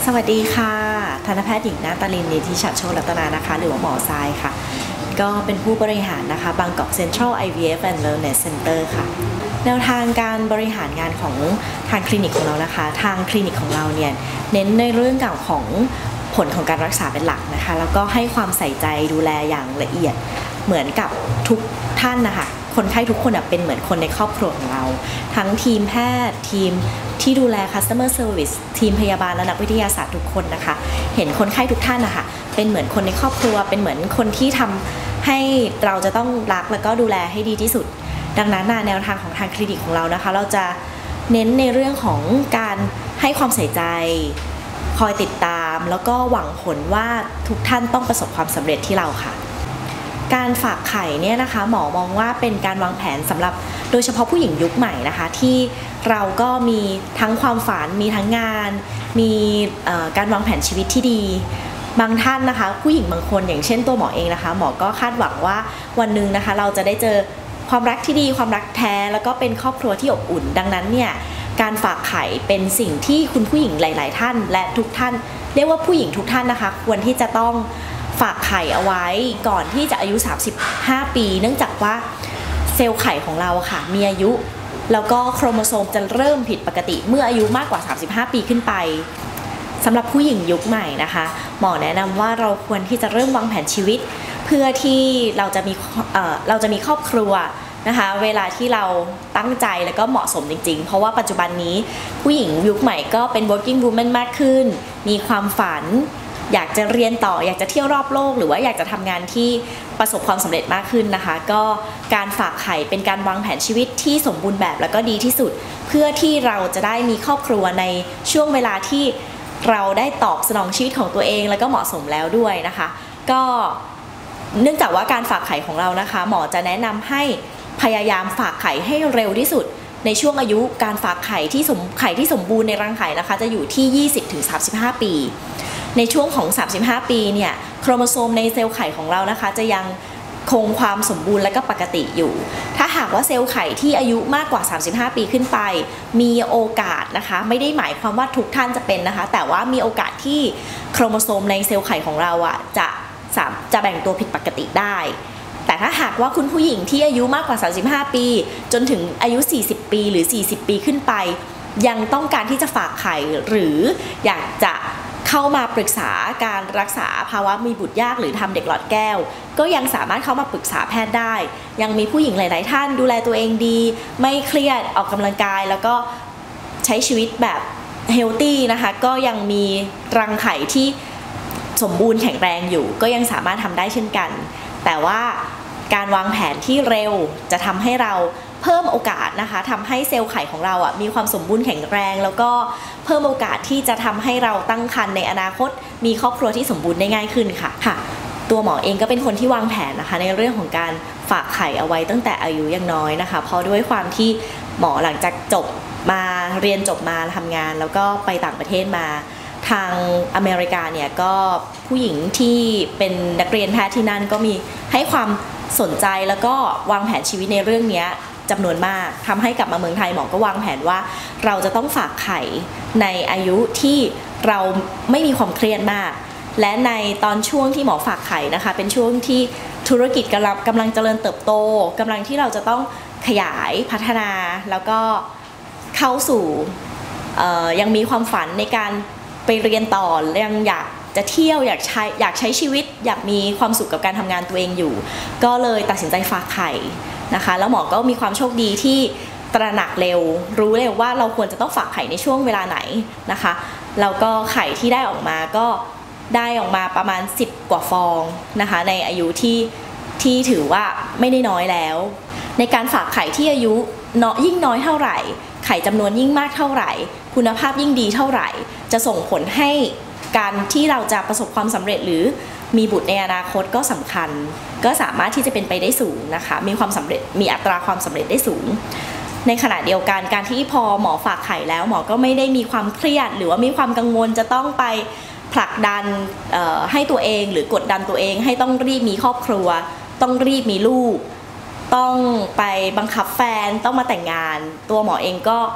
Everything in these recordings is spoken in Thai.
สวัสดีค่ะทันตแพทย์หญิงนาตาลิน นิธิฉัตรโชติรัตนานะคะหรือว่าหมอทรายค่ะก็เป็นผู้บริหารนะคะบางกอกเซ็นทรัล IVF and Wellness Center ค่ะแนวทางการบริหารงานของทางคลินิกของเรานะคะทางคลินิกของเราเนี่ยเน้นในเรื่องของผลของการรักษาเป็นหลักนะคะแล้วก็ให้ความใส่ใจดูแลอย่างละเอียดเหมือนกับทุกท่านนะคะคนไข้ทุกคนเป็นเหมือนคนในครอบครัวของเราทั้งทีมแพทย์ทีมที่ดูแล customer service ทีมพยาบาลและนักวิทยาศาสตร์ทุกคนนะคะเห็นคนไข้ทุกท่านนะคะเป็นเหมือนคนในครอบครัวเป็นเหมือนคนที่ทำให้เราจะต้องรักแล้วก็ดูแลให้ดีที่สุดดังนั้นแนวทางของทางคลินิกของเรานะคะเราจะเน้นในเรื่องของการให้ความใส่ใจคอยติดตามแล้วก็หวังผลว่าทุกท่านต้องประสบความสำเร็จที่เราค่ะการฝากไข่เนี่ยนะคะหมอมองว่าเป็นการวางแผนสำหรับโดยเฉพาะผู้หญิงยุคใหม่นะคะที่เราก็มีทั้งความฝันมีทั้งงานมีการวางแผนชีวิตที่ดีบางท่านนะคะผู้หญิงบางคนอย่างเช่นตัวหมอเองนะคะหมอก็คาดหวังว่าวันหนึ่งนะคะเราจะได้เจอความรักที่ดีความรักแท้แล้วก็เป็นครอบครัวที่อบอุ่นดังนั้นเนี่ยการฝากไข่เป็นสิ่งที่คุณผู้หญิงหลายๆท่านและทุกท่านเรียกว่าผู้หญิงทุกท่านนะคะควรที่จะต้องฝากไข่เอาไว้ก่อนที่จะอายุ35ปีเนื่องจากว่าเซลล์ไข่ของเราค่ะมีอายุแล้วก็โครโมโซมจะเริ่มผิดปกติเมื่ออายุมากกว่า35ปีขึ้นไปสำหรับผู้หญิงยุคใหม่นะคะหมอแนะนำว่าเราควรที่จะเริ่มวางแผนชีวิตเพื่อที่เราจะมีครอบครัวนะคะเวลาที่เราตั้งใจแล้วก็เหมาะสมจริงๆเพราะว่าปัจจุบันนี้ผู้หญิงยุคใหม่ก็เป็น working woman มากขึ้นมีความฝันอยากจะเรียนต่ออยากจะเที่ยวรอบโลกหรือว่าอยากจะทำงานที่ประสบความสำเร็จมากขึ้นนะคะก็การฝากไข่เป็นการวางแผนชีวิตที่สมบูรณ์แบบแล้วก็ดีที่สุดเพื่อที่เราจะได้มีครอบครัวในช่วงเวลาที่เราได้ตอบสนองชีวิตของตัวเองแล้วก็เหมาะสมแล้วด้วยนะคะก็เนื่องจากว่าการฝากไข่ของเรานะคะหมอจะแนะนำให้พยายามฝากไข่ให้เร็วที่สุดในช่วงอายุการฝากไข่ที่สมบูรณ์ในรังไข่นะคะจะอยู่ที่ 20-35 ปีในช่วงของ35ปีเนี่ยโครโมโซมในเซลล์ไข่ของเรานะคะจะยังคงความสมบูรณ์และก็ปกติอยู่ถ้าหากว่าเซลล์ไข่ที่อายุมากกว่า35ปีขึ้นไปมีโอกาสนะคะไม่ได้หมายความว่าทุกท่านจะเป็นนะคะแต่ว่ามีโอกาสที่โครโมโซมในเซลล์ไข่ของเราจะแบ่งตัวผิดปกติได้แต่ถ้าหากว่าคุณผู้หญิงที่อายุมากกว่า35ปีจนถึงอายุ40ปีหรือ40ปีขึ้นไปยังต้องการที่จะฝากไข่หรืออยากจะเข้ามาปรึกษาการรักษาภาวะมีบุตรยากหรือทำเด็กหลอดแก้วก็ยังสามารถเข้ามาปรึกษาแพทย์ได้ยังมีผู้หญิงหลายๆท่านดูแลตัวเองดีไม่เครียดออกกำลังกายแล้วก็ใช้ชีวิตแบบเฮลตี้นะคะก็ยังมีรังไข่ที่สมบูรณ์แข็งแรงอยู่ก็ยังสามารถทำได้เช่นกันแต่ว่าการวางแผนที่เร็วจะทำให้เราเพิ่มโอกาสนะคะทำให้เซลล์ไข่ของเรามีความสมบูรณ์แข็งแรงแล้วก็เพิ่มโอกาสที่จะทำให้เราตั้งครรภ์ในอนาคตมีครอบครัวที่สมบูรณ์ได้ง่ายขึ้นค่ะตัวหมอเองก็เป็นคนที่วางแผนนะคะในเรื่องของการฝากไข่เอาไว้ตั้งแต่อายุยังน้อยนะคะเพราะด้วยความที่หมอหลังจากเรียนจบมาทำงานแล้วก็ไปต่างประเทศมาทางอเมริกาเนี่ยก็ผู้หญิงที่เป็นนักเรียนแพทย์ที่นั่นก็มีให้ความสนใจแล้วก็วางแผนชีวิตในเรื่องนี้จำนวนมากทำให้กลับมาเมืองไทยหมอก็วางแผนว่าเราจะต้องฝากไข่ในอายุที่เราไม่มีความเครียดมากและในตอนช่วงที่หมอฝากไข่นะคะเป็นช่วงที่ธุรกิจกำลังเจริญเติบโตกำลังที่เราจะต้องขยายพัฒนาแล้วก็เข้าสู่ยังมีความฝันในการไปเรียนต่อยังอยากจะเที่ยวอยากใช้ชีวิตอยากมีความสุขกับการทำงานตัวเองอยู่ก็เลยตัดสินใจฝากไข่นะคะแล้วหมอก็มีความโชคดีที่ตระหนักเร็วรู้เร็วว่าเราควรจะต้องฝากไข่ในช่วงเวลาไหนนะคะแล้วก็ไข่ที่ได้ออกมาก็ได้ออกมาประมาณ10กว่าฟองนะคะในอายุที่ถือว่าไม่ได้น้อยแล้วในการฝากไข่ที่อายุยิ่งน้อยเท่าไหร่ไข่จำนวนยิ่งมากเท่าไหร่คุณภาพยิ่งดีเท่าไหร่จะส่งผลให้การที่เราจะประสบความสำเร็จหรือมีบุตรในอนาคตก็สำคัญก็สามารถที่จะเป็นไปได้สูงนะคะมีความสำเร็จมีอัตราความสำเร็จได้สูงในขณะเดียวกันการที่พอหมอฝากไข่แล้วหมอก็ไม่ได้มีความเครียดหรือว่ามีความกังวลจะต้องไปผลักดันให้ตัวเองหรือกดดันตัวเองให้ต้องรีบมีครอบครัวต้องรีบมีลูกต้องไปบังคับแฟนต้องมาแต่งงานตัวหมอเองก็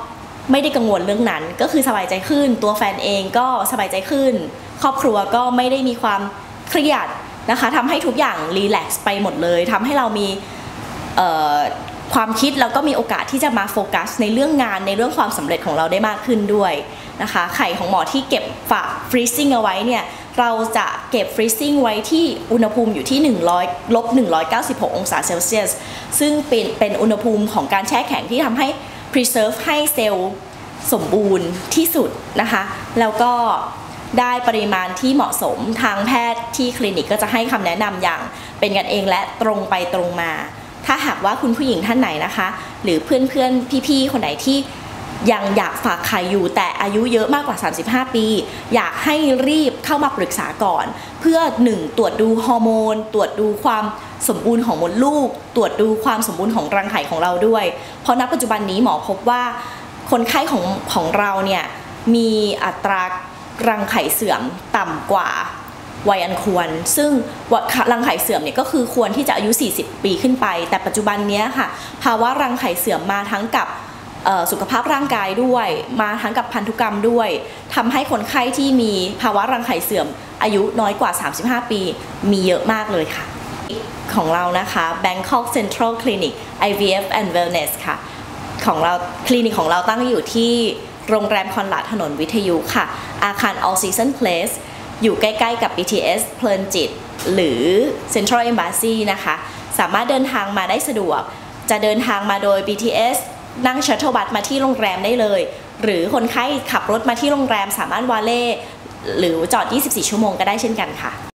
ไม่ได้กังวลเรื่องนั้นก็คือสบายใจขึ้นตัวแฟนเองก็สบายใจขึ้นครอบครัวก็ไม่ได้มีความเครียดนะคะทำให้ทุกอย่างรีแลกซ์ไปหมดเลยทำให้เรามีความคิดแล้วก็มีโอกาสที่จะมาโฟกัสในเรื่องงานในเรื่องความสำเร็จของเราได้มากขึ้นด้วยนะคะไข่ของหมอที่เก็บฝากฟรีซิ่งเอาไว้เนี่ยเราจะเก็บฟรีซิ่งไว้ที่อุณหภูมิอยู่ที่196 องศาเซลเซียสซึ่งเป็นอุณหภูมิของการแช่แข็งที่ทำให้ preserve ให้เซลล์สมบูรณ์ที่สุดนะคะแล้วก็ได้ปริมาณที่เหมาะสมทางแพทย์ที่คลินิกก็จะให้คำแนะนำอย่างเป็นกันเองและตรงไปตรงมาถ้าหากว่าคุณผู้หญิงท่านไหนนะคะหรือเพื่อนๆพี่ๆคนไหนที่ยังอยากฝากไข่อยู่แต่อายุเยอะมากกว่า35ปีอยากให้รีบเข้ามาปรึกษาก่อนเพื่อ1ตรวจดูฮอร์โมนตรวจดูความสมบูรณ์ของมดลูกตรวจดูความสมบูรณ์ของรังไข่ของเราด้วยเพราะณปัจจุบันนี้หมอพบว่าคนไข้ของเราเนี่ยมีอัตรารังไข่เสื่อมต่ำกว่าวัยอันควรซึ่งรังไข่เสื่อมเนี่ยก็คือควรที่จะอายุ40ปีขึ้นไปแต่ปัจจุบันนี้ค่ะภาวะรังไข่เสื่อมมาทั้งกับสุขภาพร่างกายด้วยมาทั้งกับพันธุกรรมด้วยทำให้คนไข้ที่มีภาวะรังไข่เสื่อมอายุน้อยกว่า35ปีมีเยอะมากเลยค่ะของเรานะคะ Bangkok Central Clinic IVF and Wellness ค่ะของเราคลินิกของเราตั้งอยู่ที่โรงแรมคอนราดถนนวิทยุค่ะอาคาร All Season Place อยู่ใกล้ๆกับ BTS เพลินจิตหรือ Central Embassy นะคะสามารถเดินทางมาได้สะดวกจะเดินทางมาโดย BTS นั่งชัตเทิลบัสมาที่โรงแรมได้เลยหรือคนไข้ขับรถมาที่โรงแรมสามารถวาเล่หรือจอด24ชั่วโมงก็ได้เช่นกันค่ะ